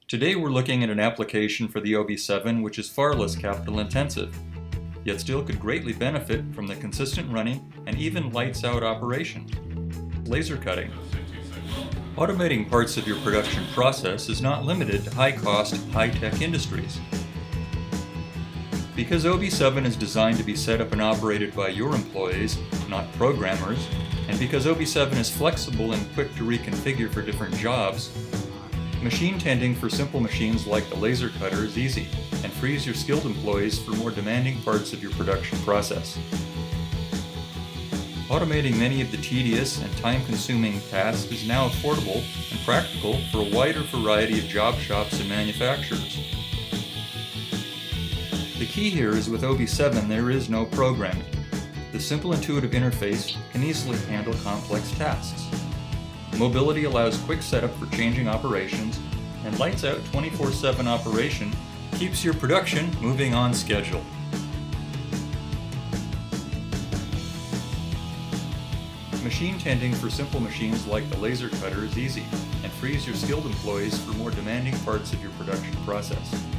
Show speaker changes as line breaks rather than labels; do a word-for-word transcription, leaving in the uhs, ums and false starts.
Today we're looking at an application for the O B seven which is far less capital intensive, yet still could greatly benefit from the consistent running and even lights out operation. Laser cutting. Automating parts of your production process is not limited to high-cost, high-tech industries. Because O B seven is designed to be set up and operated by your employees, not programmers, and because O B seven is flexible and quick to reconfigure for different jobs, machine tending for simple machines like the laser cutter is easy and frees your skilled employees for more demanding parts of your production process. Automating many of the tedious and time-consuming tasks is now affordable and practical for a wider variety of job shops and manufacturers. The key here is with O B seven there is no programming. The simple intuitive interface can easily handle complex tasks. Mobility allows quick setup for changing operations, and lights out twenty-four seven operation keeps your production moving on schedule. Machine tending for simple machines like the laser cutter is easy and frees your skilled employees for more demanding parts of your production process.